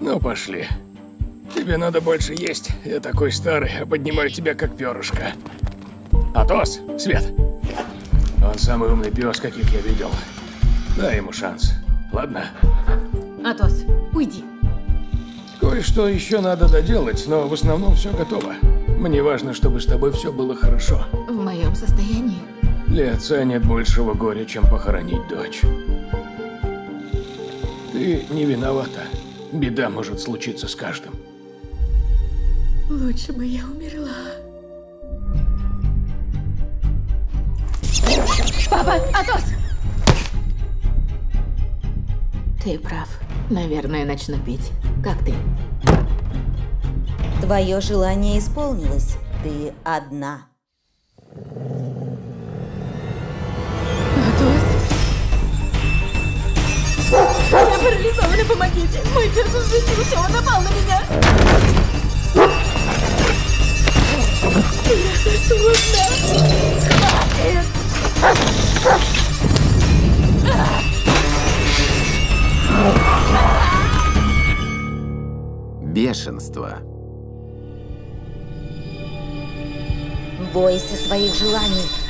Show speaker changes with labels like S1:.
S1: Ну, пошли. Тебе надо больше есть. Я такой старый, а поднимаю тебя как перышко. Атос, Свет. Он самый умный пес, каких я видел. Дай ему шанс. Ладно?
S2: Атос, уйди.
S1: Кое-что еще надо доделать, но в основном все готово. Мне важно, чтобы с тобой все было хорошо.
S2: В моем состоянии?
S1: Для отца нет большего горя, чем похоронить дочь. Ты не виновата. Беда может случиться с каждым.
S2: Лучше бы я умерла. Папа, Атос! Ты прав. Наверное, начну пить. Как ты?
S3: Твое желание исполнилось. Ты одна.
S2: Атос? Я парализована, помогите! Мой пес взбесился, он напал на меня! Я сосу одна! Хватит!
S4: Бешенство.
S3: Бойся своих желаний.